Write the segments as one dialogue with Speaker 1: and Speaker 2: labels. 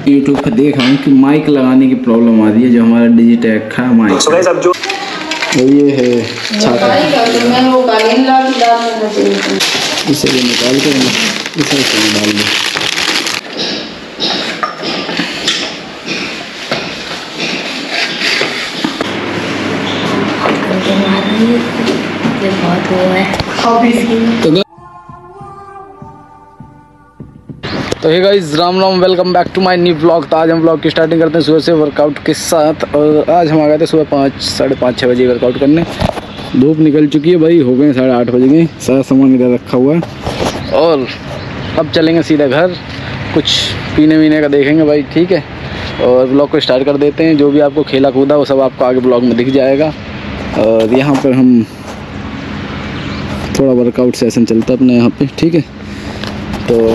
Speaker 1: YouTube पे देख रहा हूँ कि माइक लगाने की प्रॉब्लम आ रही है, जो हमारा डिजिटेक का माइक है। ये है छाता, इसे भी निकाल कर इसे डाल दो। तो hey guys, Ram Ram, welcome back to my new blog. तो आज हम ब्लॉग की स्टार्टिंग करते हैं सुबह से वर्कआउट के साथ। और आज हम आ गए थे सुबह 5, साढ़े 5, 6 बजे वर्कआउट करने। धूप निकल चुकी है भाई, हो गए 8:30 बज गए। सारा सामान इधर रखा हुआ है और अब चलेंगे सीधा घर, कुछ पीने वीने का देखेंगे भाई, ठीक है। और ब्लॉग को स्टार्ट कर देते हैं। जो भी आपको खेला कूदा वो सब आपको आगे ब्लॉग में दिख जाएगा। और यहाँ पर हम थोड़ा वर्कआउट सेशन चलता है अपने यहाँ पे, ठीक है। तो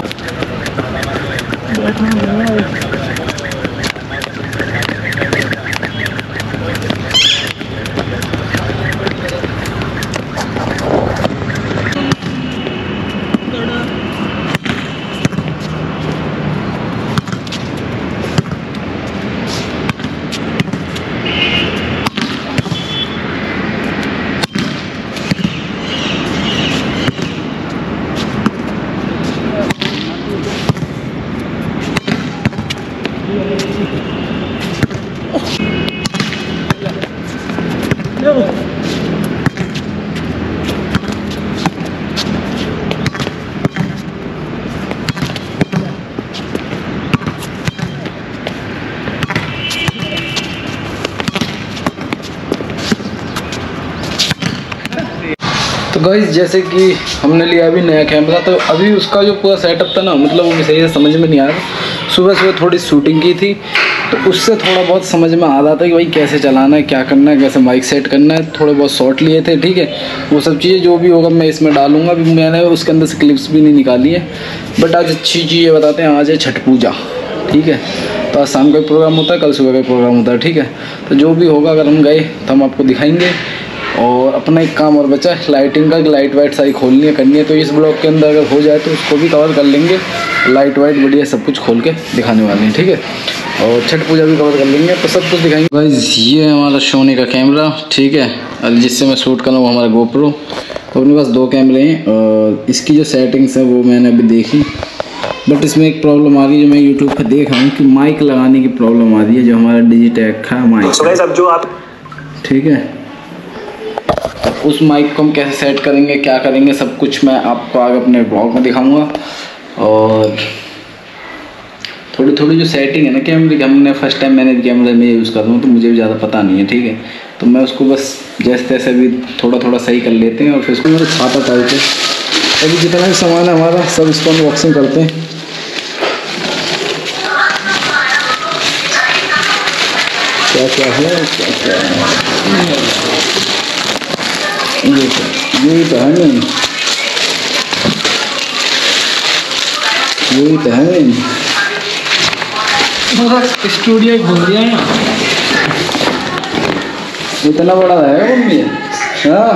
Speaker 1: गाइस, जैसे कि हमने लिया अभी नया कैमरा, तो अभी उसका जो पूरा सेटअप था ना, मतलब वो सही से समझ में नहीं आ रहा। सुबह थोड़ी शूटिंग की थी, तो उससे थोड़ा बहुत समझ में आ रहा था कि भाई कैसे चलाना है, क्या करना है, कैसे माइक सेट करना है। थोड़े बहुत शॉट लिए थे, ठीक है। वो सब चीज़ें जो भी होगा मैं इसमें डालूंगा। अभी मैंने उसके अंदर से क्लिप्स भी नहीं निकाली है। बट आज अच्छी चीज़ें बताते हैं। आज है छठ पूजा, ठीक है। तो आज शाम का प्रोग्राम होता है, कल सुबह का प्रोग्राम होता है, ठीक है। तो जो भी होगा, अगर हम गए तो हम आपको दिखाएंगे। और अपना एक काम और बचा है लाइटिंग का, लाइट वाइट सारी खोलनी है, करनी है। तो इस ब्लॉग के अंदर अगर हो जाए तो उसको भी कवर कर लेंगे। लाइट वाइट बढ़िया सब कुछ खोल के दिखाने वाले हैं, ठीक है। और छठ पूजा भी कवर कर लेंगे, तो सब कुछ दिखाएंगे। गाइस, ये है हमारा सोनी का कैमरा, ठीक है। और जिससे मैं शूट कर रहा हूँ हमारा गोप्रो। तो अपने पास 2 कैमरे हैं और इसकी जो सेटिंग्स है वो मैंने अभी देखी। बट इसमें एक प्रॉब्लम आ रही है, जो मैं यूट्यूब पर देख रहा हूँ कि माइक लगाने की प्रॉब्लम आ रही है, जो हमारा डिजिटेक का माइक, ठीक है। उस माइक को हम कैसे सेट करेंगे, क्या करेंगे, सब कुछ मैं आपको आगे अपने ब्लॉग में दिखाऊंगा। और थोड़ी थोड़ी जो सेटिंग है ना कैमरे की, हमने फर्स्ट टाइम मैंने कैमरे में यूज़ कर रहा हूँ, तो मुझे भी ज़्यादा पता नहीं है, ठीक है। तो मैं उसको बस जैसे तैसे भी थोड़ा थोड़ा सही कर लेते हैं। और फिर उसको मेरा छाता टाइप है। अभी जितना भी सामान है हमारा, सब इसको अनबॉक्सिंग करते हैं। क्या क्या है, क्या क्या है, यही तो है नहीं, यही तो है नहीं।
Speaker 2: स्टूडियो घूम गया है,
Speaker 1: इतना बड़ा है मम्मी। हाँ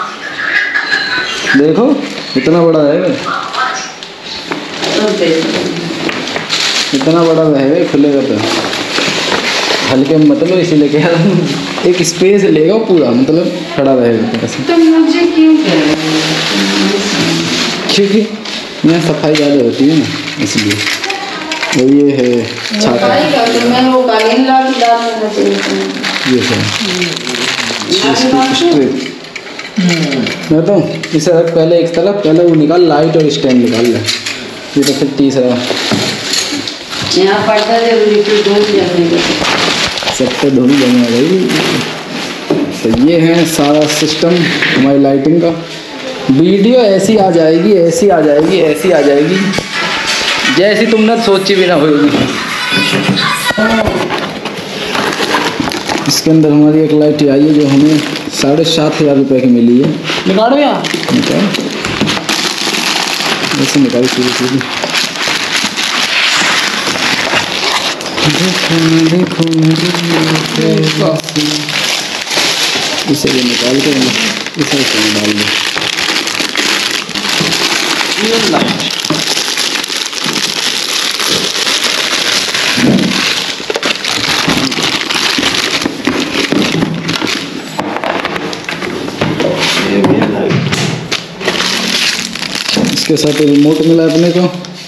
Speaker 1: देखो, इतना बड़ा है, इतना बड़ा है, खुलेगा तो हल्के में मतलब इसीलिए क्या एक स्पेस लेगा पूरा, मतलब खड़ा रहेगा।
Speaker 3: तो मुझे क्यों
Speaker 1: क्योंकि यहाँ सफाई ज़्यादा होती है ना, इसलिए। और ये है छाता, ये है स्ट्रिप। मैं तो इसे रख पहले एक तरफ, पहले वो निकाल लाइट और स्टैंड निकाल ले। ये तो फिर तीसरा
Speaker 3: यहाँ पड़ता है,
Speaker 1: सब पे धोनी बना रही। तो ये है सारा सिस्टम हमारी लाइटिंग का। वीडियो ऐसी आ जाएगी, ऐसी आ जाएगी, ऐसी आ जाएगी जैसी तुमने सोची भी ना होगी। इसके अंदर हमारी एक लाइट आई है, जो हमें 7,500 रुपये की मिली है।
Speaker 2: निकालो यार,
Speaker 1: निकाल, ऐसे निकाल सीधी। देखो इसे भी निकाल के इसे इसमें डाल दो। इसके साथ रिमोट मिला अपने को।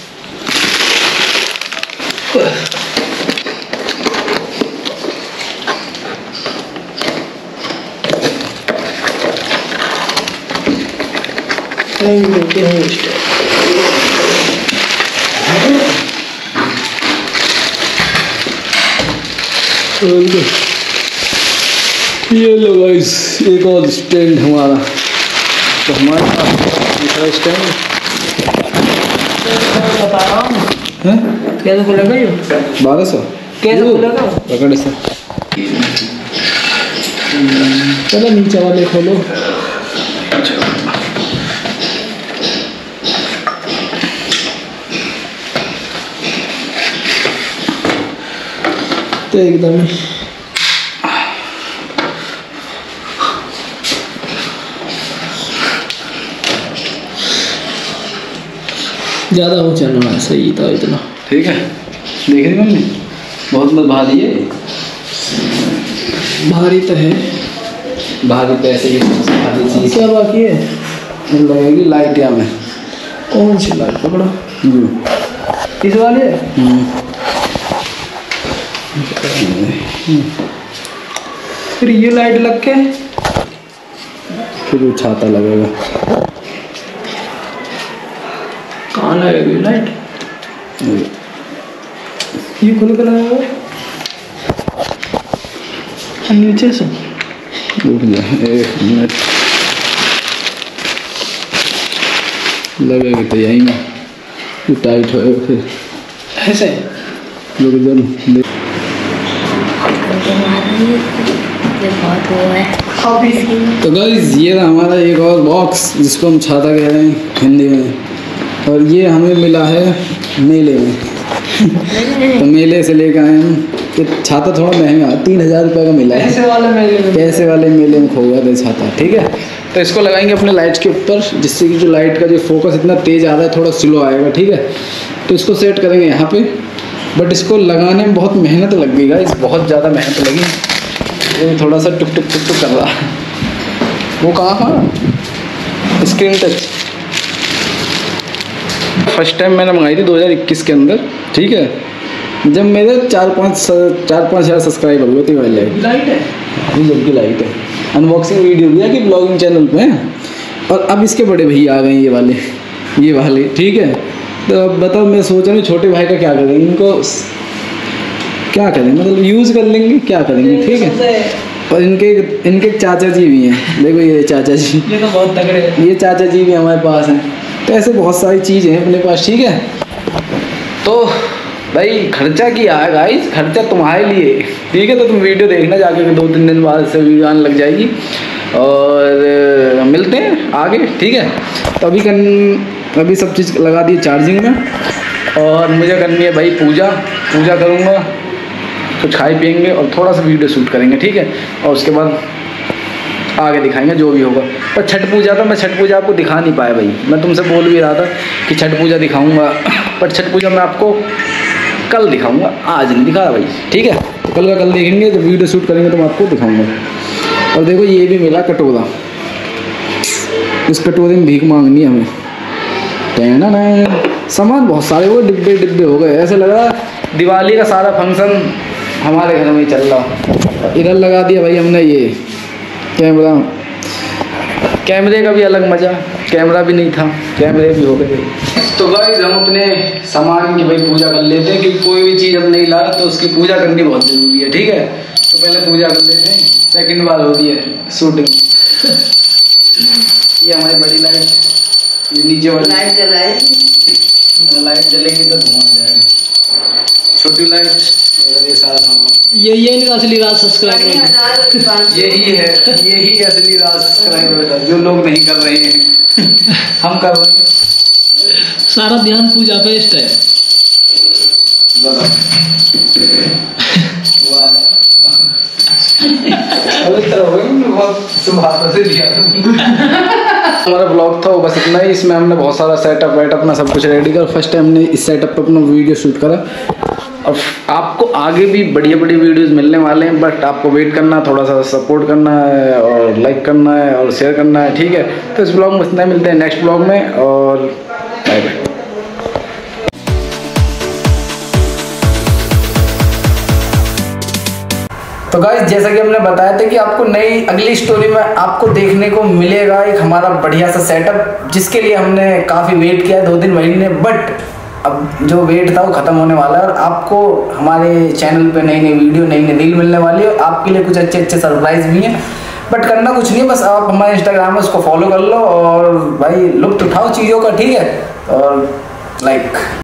Speaker 1: ये लो गाइस, एक और स्टैंड हमारा। तो हमारे पास दूसरा स्टैंड
Speaker 2: बता रहा हूँ
Speaker 1: है।
Speaker 2: कैसे खुलेगा ये?
Speaker 1: 1200
Speaker 2: कैसे खुलेगा?
Speaker 1: पकड़ से।
Speaker 2: चलो नीचे वाले खोलो। तो एकदम ज़्यादा हो चलना है, सही था इतना।
Speaker 1: ठीक है, देख रही मम्मी बहुत मत भारी है।
Speaker 2: भारी तो है,
Speaker 1: भारी पैसे की भारी चीज़
Speaker 2: क्या बाकी है?
Speaker 1: लगेगी लाइट या में।
Speaker 2: कौन सी लाइट पकड़ो? इस वाली है। फिर ये लाइट लग के
Speaker 1: फिर वो छाता लगेगा।
Speaker 2: कहाँ लगेगी लाइट? ये खुल कर लगाओ नीचे से।
Speaker 1: रुक जा 1 मिनट, लगेगा तो यहीं में ये टाइट होएगा फिर
Speaker 2: ऐसे।
Speaker 1: रुक जा देख।
Speaker 3: बहुत वो है।
Speaker 1: तो गाइस ये रहा हमारा एक और बॉक्स जिसको हम छाता कह रहे हैं हिंदी में, और ये हमें मिला है मेले में। तो मेले से लेकर आए हम। ये छाता थोड़ा महंगा 3000 रुपये का मिला है।
Speaker 2: पैसे वाले मेले में,
Speaker 1: पैसे वाले मेले में खो गया था छाता। ठीक है, तो इसको लगाएंगे अपने लाइट के ऊपर, जिससे कि जो लाइट का जो फोकस इतना तेज़ आ रहा है थोड़ा स्लो आएगा। ठीक है, तो इसको सेट करेंगे यहाँ पे। बट इसको लगाने में बहुत मेहनत लगेगा, इस बहुत ज़्यादा मेहनत लगी। ये थोड़ा सा टुक टुक टुक टुक कर रहा है। वो कहाँ स्क्रीन टच फर्स्ट टाइम मैंने मंगाई थी 2021 के अंदर। ठीक है, जब मेरे 4-5 हज़ार सब्सक्राइबर हुए थे वाले।
Speaker 2: लाइट है
Speaker 1: जब की लाइट है, अनबॉक्सिंग वीडियो भी है कि ब्लॉगिंग चैनल पे है। और अब इसके बड़े भैया आ गए ये वाले। ठीक है, तो अब बताओ, मैं सोच रहा हूँ छोटे भाई का क्या करेंगे, इनको क्या करें, मतलब यूज़ कर लेंगे, क्या करेंगे। ठीक है, और इनके चाचा जी भी हैं। देखो ये चाचा जी,
Speaker 2: ये तो बहुत तगड़े हैं।
Speaker 1: ये चाचा जी भी हमारे पास हैं। तो ऐसे बहुत सारी चीज़ें हैं अपने पास। ठीक है, तो भाई खर्चा किया है गाइस, खर्चा तुम्हारे लिए। ठीक है, तो तुम वीडियो देखना जाके, 2-3 दिन बाद से वीडियो आने लग जाएगी। और मिलते हैं आगे। ठीक है, तो अभी सब चीज़ लगा दी चार्जिंग में, और मुझे करनी है भाई पूजा करूँगा, कुछ खाए पियेंगे और थोड़ा सा वीडियो शूट करेंगे। ठीक है, और उसके बाद आगे दिखाएंगे जो भी होगा। पर छठ पूजा तो मैं छठ पूजा आपको दिखा नहीं पाया भाई। मैं तुमसे बोल भी रहा था कि छठ पूजा दिखाऊंगा, पर छठ पूजा मैं आपको कल दिखाऊंगा, आज नहीं दिखा रहा भाई। ठीक है, तो कल का कल देखेंगे, जब वीडियो शूट करेंगे तो मैं आपको दिखाऊंगा। और देखो ये भी मिला कटोरा, इस कटोरे में भीख मांगनी है हमें। कहना ना सामान बहुत सारे हो गए, डिब्बे हो गए। ऐसे लग रहा दिवाली का सारा फंक्शन हमारे घर में ही चल रहा। इधर लगा दिया भाई हमने ये कैमरे का भी अलग मज़ा, कैमरा भी नहीं था, कैमरे भी हो गए। तो गाइस हम अपने सामान की भाई पूजा कर लेते हैं, क्योंकि कोई भी चीज़ हम नहीं ला तो उसकी पूजा करनी बहुत ज़रूरी है। ठीक है, तो पहले पूजा कर लेते हैं, सेकंड बार होती है शूटिंग। ये हमारी बड़ी लाइट, ये नीचे वाली
Speaker 3: लाइट जलाएगी,
Speaker 1: लाइट जलेगी तो धुआं आ जाएगा। छोटी लाइट, ये सारा सामान,
Speaker 2: ये इनका असली राज सब्सक्राइबर
Speaker 1: यही असली राज सब्सक्राइबर जो लोग नहीं कर रहे हैं। हम कर रहे हैं।
Speaker 2: सारा ध्यान पूजा पे इस है। हमारा ब्लॉग था वो बस इतना ही। इसमें हमने बहुत सारा सेटअप वेटअप में सब कुछ रेडी कर। फर्स्ट टाइम हमने इस सेटअप पे अपना वीडियो शूट करा, और आपको आगे भी बढ़िया वीडियोस मिलने वाले हैं। बट आपको वेट करना, थोड़ा सा सपोर्ट करना है, और लाइक करना है, और शेयर करना है। ठीक है, तो इस ब्लॉग में इतना ही। मिलते हैं नेक्स्ट ब्लॉग में, और बाय बाय। तो गाइस जैसा कि हमने बताया था कि आपको नई अगली स्टोरी में आपको देखने को मिलेगा एक हमारा बढ़िया सा सेटअप, जिसके लिए हमने काफ़ी वेट किया है 2-3 महीने, बट अब जो वेट था वो ख़त्म होने वाला है और आपको हमारे चैनल पे नई नई वीडियो नई नई रील मिलने वाली है और आपके लिए कुछ अच्छे अच्छे सरप्राइज भी हैं। बट करना कुछ नहीं है, बस आप हमारे इंस्टाग्राम में उसको फॉलो कर लो और भाई लुत्फ उठाओ चीज़ों का, ठीक है, और लाइक